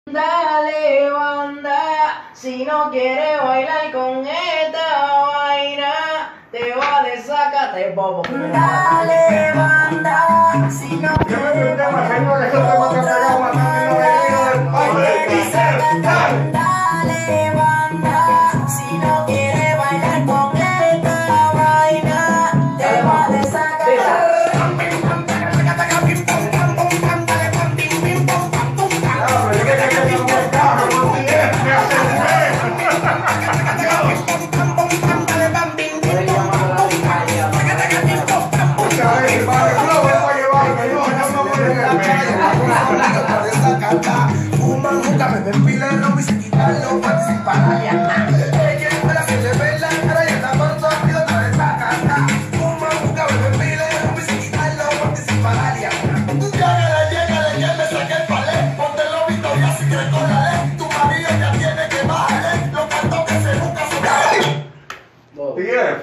Dale banda, si no quieres bailar con esta vaina, te va a desacate bobo. Dale banda, si no quieres bailar con esta vaina, dale banda, si no quieres bailar con esta vaina, te va a desacatar. Fuman juca, beben pila de ron y se quitan los participan. Ella es la que se ve la cara y está con sonido para desacatar. Fuman juca, beben pila de ron y se quitan los participan. Llégale, ya me saqué el palé. Ponte los Victoria si quieres con la ley. Tu marido ya tiene que bajarle. Los cantos que se buscan son Tief,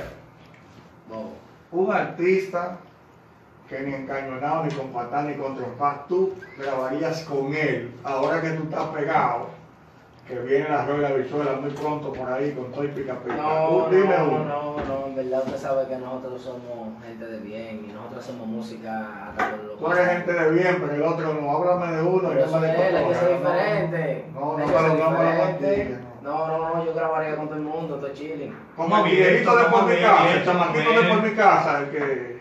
un artista que ni encañonado, ni con patá, ni con trompas, tú grabarías con él, ahora que tú estás pegado, que viene la rueda bichuela muy pronto por ahí con todo y pica pica. No, Dime uno. en verdad usted sabe que nosotros somos gente de bien y nosotros hacemos música hasta con lo Tú eres gente de bien, pero el otro no, háblame de uno. Pero eso me es él, hay que ser diferente. No, Hay no, que ser no me lo diferente. digas. No, yo grabaría con todo el mundo, todo chilling. Como el viejito de por mi casa, el chamaquito de por mi casa, el que...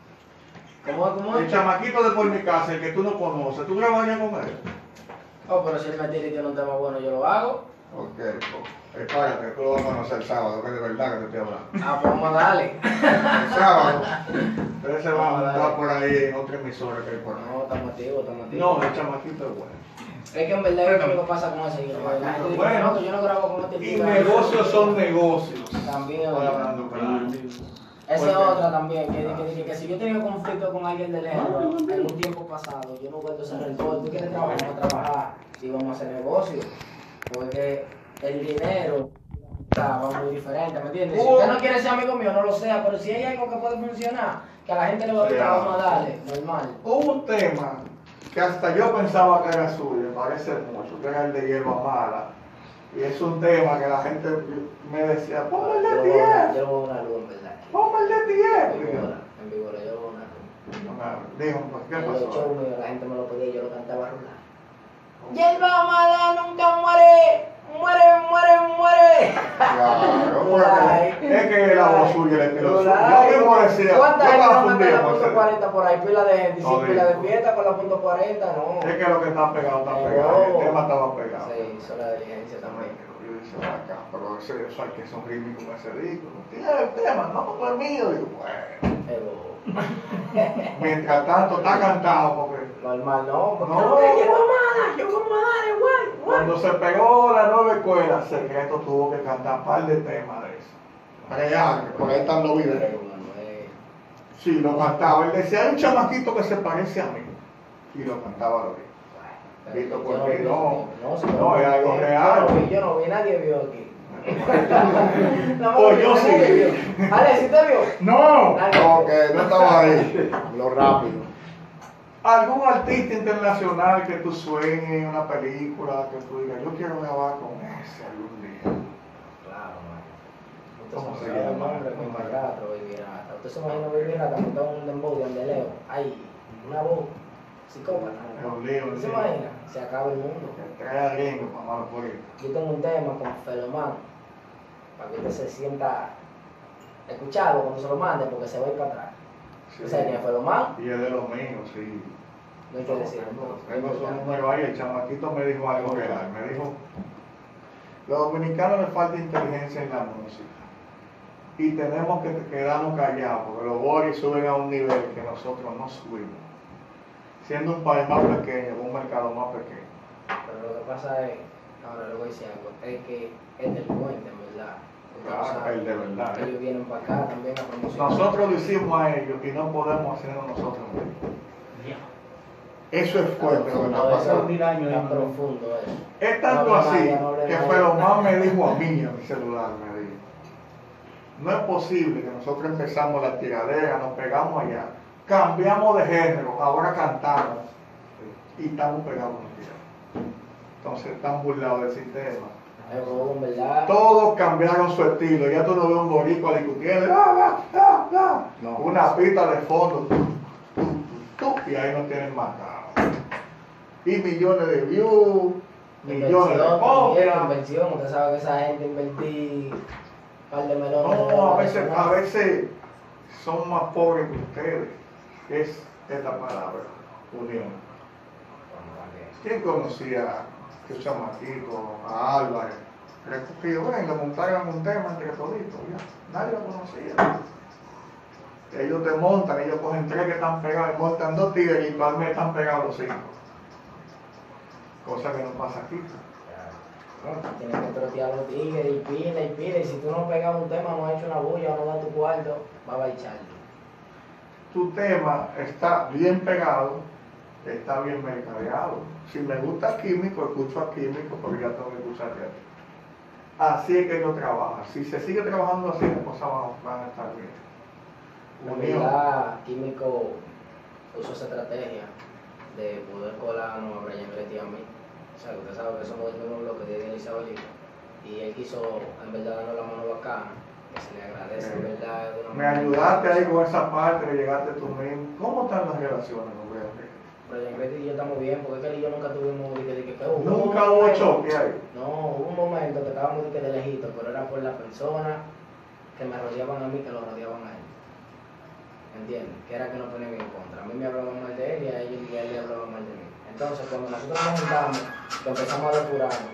¿Cómo? El chamaquito de por mi casa, el que tú no conoces, ¿tú grabarías con él? Oh, pero si él me tira y tiene un tema bueno, yo lo hago. Ok, pues, espérate, tú lo vas a conocer el sábado, que es de verdad que te estoy hablando. Ah, pues vamos a darle. El sábado, ustedes se van a montar por ahí en otra emisora que hay por ahí. No, estamos activos. No, el chamaquito es bueno. Es que en verdad es lo que pasa con ese. La gente dice, Bueno, no, yo no grabo con este Y tipo. negocios son negocios. También. Estoy hablando claro. Esa es Porque- otra también, que si yo he tenido conflicto con alguien de lejos en un tiempo pasado, yo no vuelvo a ese rencor. Tú quieres trabajar, vamos a trabajar y vamos a hacer negocio. Porque el dinero va muy diferente, ¿me entiendes? Si usted no quiere ser amigo mío, no lo sea, pero si hay algo que puede funcionar, que a la gente le va a gustar, vamos a darle, normal. Hubo un tema que hasta yo pensaba que era suyo, me parece mucho, que era el de hierba mala. Y es un tema que la gente me decía, ponme el de Tief, Yo voy a una luz, en verdad. ponme el de En Tief. Vigora, yo voy a una luz. Dijo, pues, ¿qué En los pasó? shows míos la gente me lo pedía y yo lo cantaba a rular. Hierba mala nunca muere, muere. Claro, porque es que la voz suya le tiró suyo. Rulay. Yo mismo decía, ¿Cuánta yo gente estaba no canta fundido la por punto ese. 40 por ahí? Pila de gente, No, sin pila de digo. fiesta con la punto 40, no. Es que lo que está pegado está pegado, el tema estaba pegado. Sí, hizo la diligencia también. Yo dije, acá, pero eso hay que sonreírme con ese disco. Tiene el tema, no como el mío. Digo, bueno. Pero Mientras tanto está cantado porque normal, no, porque No. no, hierba mala, yo como a dar igual. cuando se pegó la nueva escuela, Secreto tuvo que cantar un par de temas de eso. Real, que por ahí están los videos. Sí, lo cantaba. Él decía, hay un chamaquito que se parece a mí. Y lo cantaba lo mismo. Visto por mí, no, es algo real. Yo no vi, nadie vio aquí. Pues yo sí. Ale, ¿sí te vio? No. porque no estaba ahí. Lo rápido. ¿Algún artista internacional que tú sueñes en una película, que tú digas, yo quiero grabar con ese algún día? Claro, man. ¿Cómo se Usted se llama? imagina con Barrato, Baby Rata. Usted se imagina Baby Rata montado en un dembow de Andeleo. Ay, una voz psicópata. Es un lío, ¿Usted se imagina? Se acaba el mundo. Que trae a gringo, mamá, por ahí. Yo tengo un tema con Felomán, para que usted se sienta escuchado cuando se lo mande, porque se va a ir para atrás. Sí. O sea, ni a Felomán, Y es de los míos, sí. no hay que decirlo. Tengo su número ahí, el chamaquito me dijo algo real. Me dijo, los dominicanos les falta inteligencia en la música. Y tenemos que quedarnos callados, porque los boris suben a un nivel que nosotros no subimos. Siendo un país más pequeño, un mercado más pequeño. Pero lo que pasa es, ahora le voy a decir algo, es que es delincuente, en verdad. Usted no Claro, sabe. el de verdad. Ellos vienen para acá también a promocionar. Nosotros lo hicimos a ellos y no podemos hacerlo nosotros mismos. Eso es fuerte lo que está pasando. Está profundo eso. Es tanto No hable así nada, no hable que nada. Felomán me dijo a mí, a mi celular, me dijo, no es posible que nosotros empezamos la tiradera, nos pegamos allá, cambiamos de género, ahora cantamos y estamos pegados en la tiradera. Entonces están burlados del sistema. Es bobo, en verdad. Todos cambiaron su estilo. Ya tú no ves un boricua discutiendo. No. Una pista de fondo. Y ahí nos tienen matado. Y millones de views. Millones de copias. Inversión, usted sabe que esa gente invertí un par de melones. No, a veces son más pobres que ustedes. Es esta palabra, unión. ¿Quién conocía a este chamaquito, a Álvarez? Recogido, venga, montaron un tema entre toditos, ya. Nadie lo conocía. Ellos te montan, ellos cogen 3 que están pegados, montan 2 tigres y para mí están pegados los 5. Cosa que no pasa aquí. Tienes que trotear los tigres y pila. Y si tú no pegas un tema, no has hecho una bulla o no das tu cuarto, va a echarle. Tu tema está bien pegado, está bien mercadeado. Si me gusta Químico, escucho a Químico, porque ya tengo que escucharte a ti. Así es que ellos trabajan. Si se sigue trabajando así, las cosas van a estar bien. En verdad, Químico usó esa estrategia de poder colarnos a Brian Gretti y a mí. O sea, usted sabe que somos del mismo bloque de Elizabeth. Y él quiso, en verdad, darnos la mano bacana. Que se le agradece, en verdad. De una Me manera ayudaste ahí muy con esa parte de llegarte tú mismo. ¿Cómo están las relaciones, hombre? Brian Gretti y yo estamos bien, porque es que él y yo nunca tuvimos Nunca hubo choque ahí. No, hubo un momento que estábamos de lejito, pero era por las personas que me rodeaban a mí, que lo rodeaban a él. ¿Entiendes? Que era que no ponían en contra. A mí me hablaban mal de él y a ellos y a él le hablaban mal de mí. Entonces, cuando nosotros nos juntamos, que empezamos a depurarnos,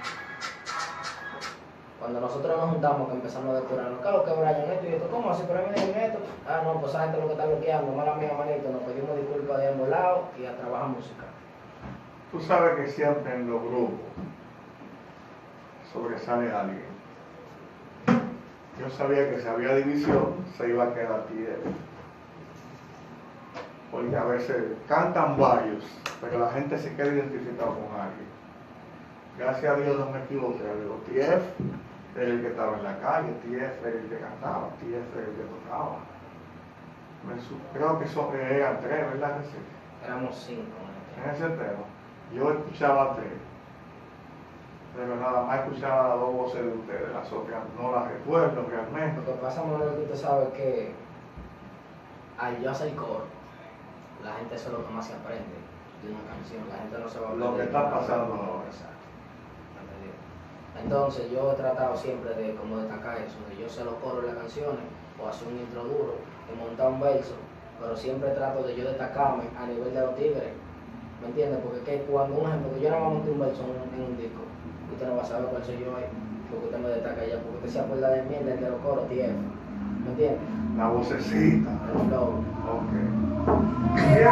que empezamos a depurarnos, ¿qué es lo que Brian esto y esto? ¿Cómo así? ¿Pero a mí me dicen esto? Ah, no, pues esa gente lo que está bloqueando, mala mía, manito, nos pedimos disculpas de ambos lados y a trabajar música. Tú sabes que siempre en los grupos sobresale alguien. Yo sabía que si había división, se iba a quedar tierra. Porque a veces cantan varios, pero la gente se queda identificada con alguien. Gracias a Dios no me equivoqué. Digo, TF era el que estaba en la calle, TF era el que cantaba, TF era el que tocaba. Creo que eran 3, ¿verdad? Éramos 5. En ese tema, yo escuchaba 3. Pero nada más escuchaba las 2 voces de ustedes, las otras no las recuerdo realmente. Lo que pasa, Manuel, que usted sabe que al yo hacer coro, la gente eso es lo que más se aprende de una canción. La gente no se va a aprender Lo que está pasando ahora. Exacto. Entonces yo he tratado siempre de como destacar eso, de yo sé los coros de las canciones, o hacer un intro duro, y montar un verso, pero siempre trato de yo destacarme a nivel de los tigres. ¿Me entiendes? Porque que cuando un ejemplo, que yo no me monté un verso en un disco, usted no va a saber cuál soy yo ahí, porque usted me destaca ya, porque usted se acuerda de mí, de los coros, TF. ¿Me entiendes? La vocecita. El flow. Ok. Bien.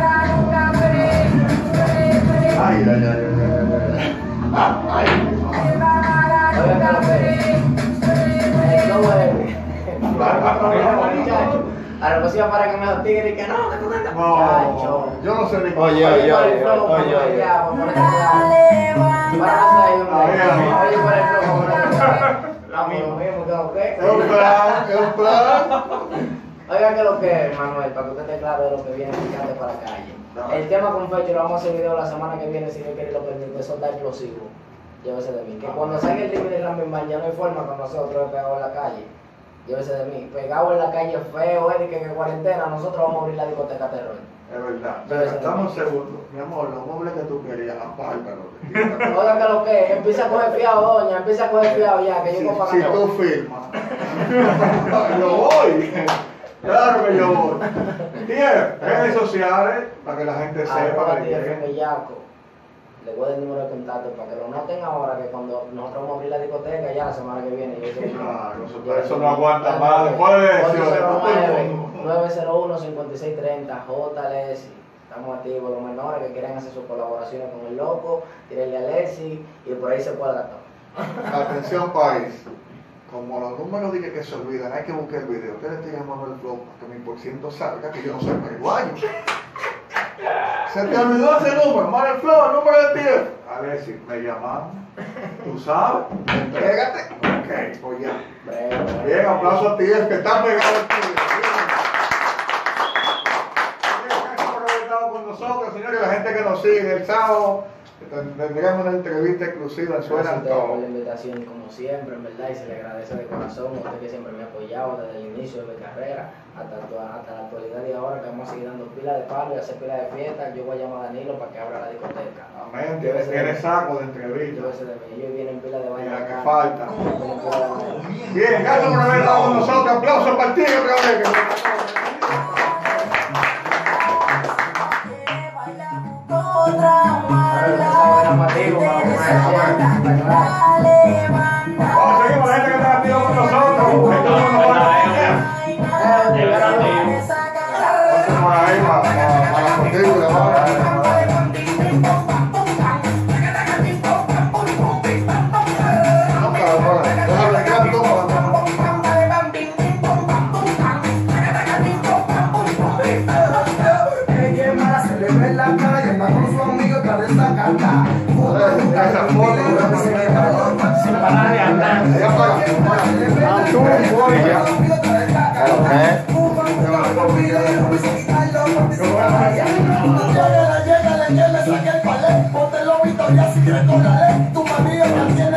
Ay, ay, ay, ay, ay. Oiga, que lo que el flow es. A la próxima para que me los tigres y que no, que tú cantas. No, yo no sé ni cómo. Oye. Oye, por el flow, por Es un plan. Oiga que lo que es, Manuel, para que usted esté claro de lo que viene picante para la calle. El tema con Fecho lo vamos a hacer video la semana que viene, si Dios quiere y lo permite, eso está explosivo. Llévese de mí. Que cuando salga el ritmo de Rambin Band ya no hay forma con nosotros de pegado en la calle. Llévese de mí. Pegado en la calle feo, que en cuarentena nosotros vamos a abrir la discoteca terror. Es verdad. Pero estamos seguros. Mi amor, los muebles que tú querías, apártalo. Oiga que lo que es, empieza a coger fiado, doña, empieza a coger fiado ya, que yo voy a Si pagar. tú firmas, yo voy. Claro que yo voy. Bien, redes sociales, para que la gente sepa que llegue. Le voy a dar el número de contacto para que lo noten ahora, que cuando nosotros vamos a abrir la discoteca ya la semana que viene. Claro, eso no aguanta más. Después de elecciones, 901-5630, JLS. Estamos activos, los menores que quieren hacer sus colaboraciones con el loco, tírenle a Alexi y por ahí se cuadra todo. Atención país, como los números dije que se olvidan, hay que buscar el video. Ustedes tienen Manuel Flow para que mi por ciento salga, que yo no soy paraguayo. Se te olvidó ese número, Manuel Flow, el número de 10. Alexi, me llamaron, tú sabes, entrégate. Ok, pues ya. Bien, aplauso a ti, que está pegado aquí. Con nosotros, señores, la gente que nos sigue el sábado, Tendríamos una entrevista exclusiva en Suena Gracias a ustedes por Todo. la invitación, como siempre, en verdad, y se le agradece de corazón a usted que siempre me ha apoyado desde el inicio de mi carrera hasta la actualidad y ahora que vamos a seguir dando pila de palo y hacer pila de fiesta. Yo voy a llamar a Danilo para que abra la discoteca. Amén. Tiene saco de entrevista. Llévese de mí. Ellos vienen pila de Y vaina la que acá. falta. Vienen pila de vaina. Bien, gracias por haber estado con nosotros. Aplausos para ti otra vez. Seguimos la gente que está activa con nosotros. Esto no nos va a por ahí para la película. Llega, le saca el palé, ponte los Victoria si quieres con la ley, tu manía me